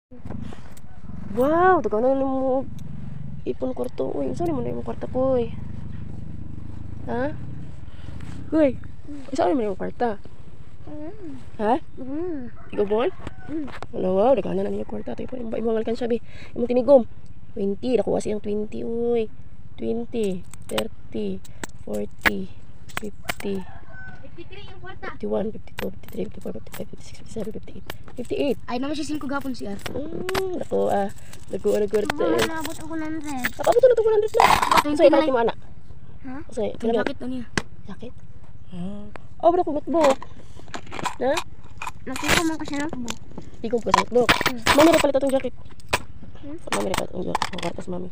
Wow, tagaw na mo ipon kwarto. Uy, saan mo na yung kwarta ko, uy? Ha? Uy, saan mo na yung kwarta? Ha? Ikaw bon? Wala, wow, nagana na niya kwarta. Tayo po, ibang alkan sabi. Imong tinigom. 20, nakuha siyang 20, uy. 20, 30, 40, 50, 53 yung kwarta. 51, 52, 53, 54, 55, 56, 57, 58. 58. Ay, naman siya 5 gapon siya. Nakuha. Nakuha ng kwarta. Nabot ako ng red. Apa betul itu 100 lah. Saya kalau di mana? Ha? Saya Ang jacket na niya. Jaket. Oh, berapa notebook? Nah, Nakita mo kasi na po. tigong ko sa notebook. Mami rin palit itong jacket. Mami rin palit itong jacket. Ang kwartas mami.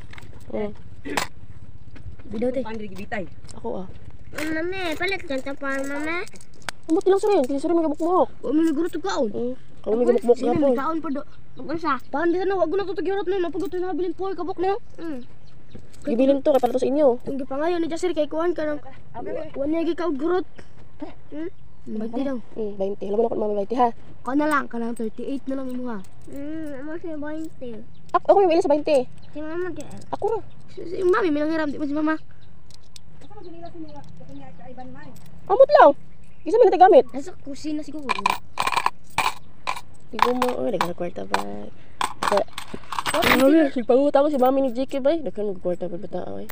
Bidaw te. Pandri gibitay. Ako Mami, palit ka sa pa, mami. Umot lang sirin. Kasi sirin may gamukmuk. O, may naguro to kaon. Kalau may gamukmuk Sino na may po. kaon pa do? Ano sa? Paano na, wag ko na tutugyorot na. Napagod na nabilin po, kabok na. Gibilin to kay para to sa inyo. Ang gipangayon ni Jasir kay kuhan ka ng... Wala yung gikaw gurot. Baiti daw. 20. Alam mo na kung mami 20 ha. Ka na lang, ka lang 38 na lang mo ha. Ano siya 20? Ako yung ilan sa 20. Si mama di. Ako ra. Si mami, minanghiram di mo si mama. Amot lang. Isa man gamit. Nasa kusina siguro. Tigong mo. Oh, nagkana kwarta ba. Ano yun? Sigpangutang ko si mami ni JK ba? Nagkana kwarta ba bata ay.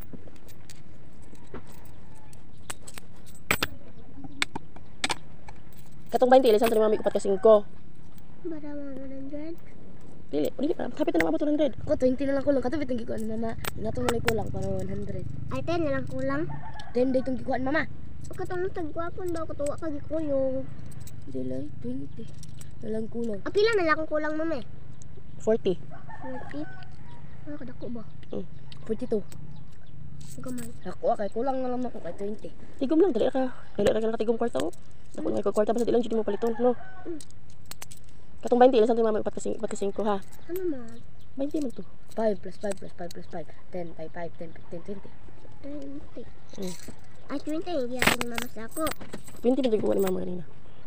Katong 20 ilan sa mami ko pat ka 5. Para 100. Dili, kapit na mabot 100. Ako 20 na lang kulang. Katapit ang gikuan mama. Natong malay kulang para 100. Ay 10 na lang kulang. 10 day itong gikuan mama. Katong tagwapon daw katuwa ka gikuyog. Dili, 20. Nalang kulang. Pila na lang kung kulang mama. 40. 40. Ano kadako ba? 42. Gamay. Ako kay kulang na lang ako kay 20. Tigom lang, dali ka. Dali ka nakatigom kwarta ko. Ako nga ko kwarta basta di lang jud mo paliton, no. Katong 20 ilan sa mami upat ka 5 ha. Ano man? 20 man to. 5 plus 5 plus 5 plus 5. 10, 5, 5, 10, 15, 20. 20. Ay 20 hindi ako ni mama sa ako. 20 man jud ni mama kanina.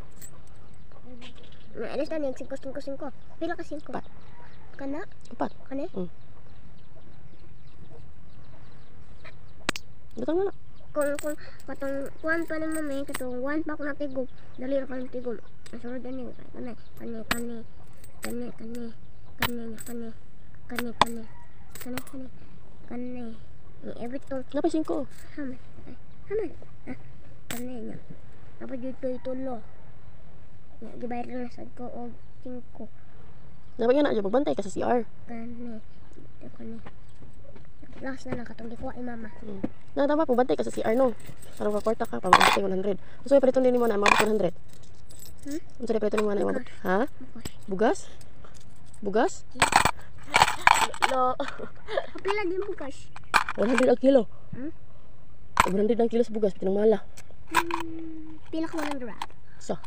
Alas na yung 5. Pila ka 5? Pat. Kana? Upat. Kani? Butang na. Kung katong 1 pa ni mami, katong 1 pa ako natigog. Dali ra kang tigog. Nasunod na niya. Kani. Everything. Napa 5? Haman. Kani niya. Tapos dito itulo. Gibayar na sad ko og 5. Napa nga na jud magbantay ka sa CR. Kani. Last na lang katong gikuha ni mama. Na tama po bantay ka sa CR no. Para kwarta ka para mabot 100. So paliton din mo na mabot 100. Unsa di paliton mo na mabot? Ha? Bugas? Bugas? Lo. Pila din bukas. 100 ang kilo. 100 ang kilo sa bugas, pinang mala. Pila ka 100 wrap. So,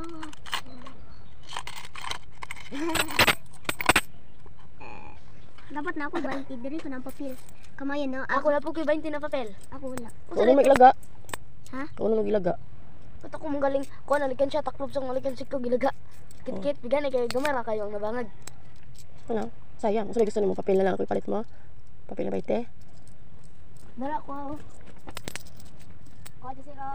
Dapat na ako 20 diri ko ng papel. Kamayan na. Ako na po kay 20 na papel. Ako wala. kung ano may ilaga? Ha? Kung ano may ilaga? Kato ko mong galing. Kuha nalikan siya. Taklob sa nalikan siya ko gilaga. Kit-kit. Bigyan kay gamara kayo ang nabangag. Ano? Sayang. Gusto gusto nimo papel na lang ako ipalit mo. Papel na 20. Dala ko. Kuha di sila.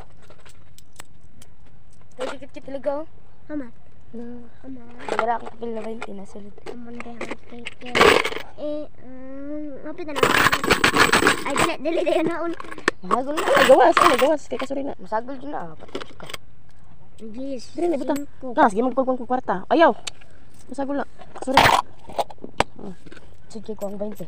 Kaya kit-kit talaga. Hamat. Dala ako papel na 20 na sulod. Aman kaya kit-kit. Ngapit na lang. Ay, dili na naon. Masagol na. Gawas. Kaya kasuri na. Masagol dyan na. Patay ka. Yes. Dili na butang. Gas, gimag pagpang kwarta. Ayaw. Masagol na. Kasuri na. Sige ko ang 20.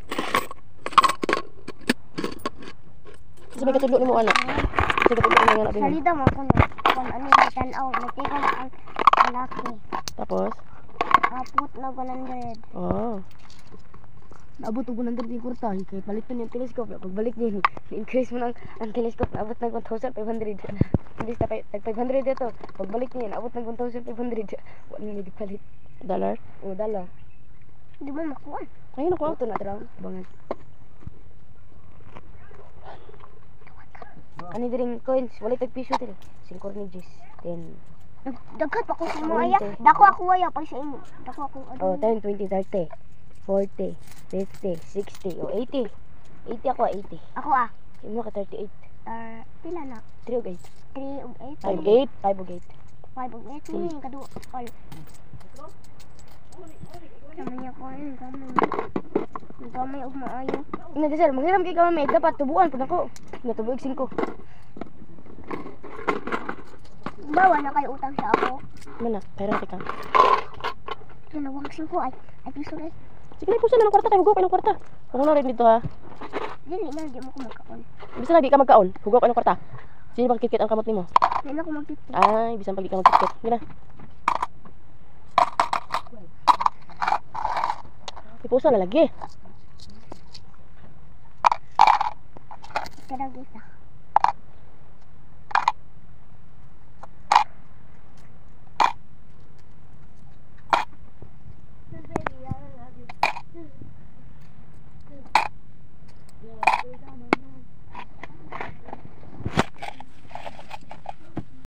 Sabi katudlo ni mo anak. Sabi katudlo ni mo anak. Salida mo ko na. Kung ano yung tanaw. Nagtigaw ang laki. Tapos? Kaput na 100. Oh. Naabot og 100 yung kurta. Kaya palitan yung telescope. Pagbalik niya, i-increase mo ng ang telescope. Naabot ng 1,500. Imbis na 500 ito. Pagbalik niya, naabot ng 1,500. Wala nyo palit. Dollar? O, dala. Di mo makuha. Ayun ako. Ito na, tara. Bangan. Ano din coins? Wala tag piso din. 5 cornigis. 10. Dagkat ako sa mo aya. Dako ako aya pag sa inyo. Dako ako. Oh, 10, 20, 30, 40, 50, 60, oh, 80. 80 ako, 80. Ako ah. Imo ka 38. Pila na? 3 og 8. 3 ug 8. 5 og 8, 5 og 8. 5 ug 8 ni kadu. All. Kami niya ko ang gamay og maayo. Ina di sir, manghiram kay ka may dapat tubuan pud ako. Natubuig 5. Bawa na kayo utang sa ako. Mana, pera ka. Kinawang 5 ay piso rin. Sige na, puso na ng kwarta kay hugaw ka ng kwarta. Kung na rin dito ha. Dili na di mo ko magkaon. Bisa lagi ka magkaon, hugaw ka ng kwarta. Sige bang kikit ang kamot nimo? Dili na ko magtipid. Ay, bisan pag di ka magkikit. Sige na. Ipuso na lagi.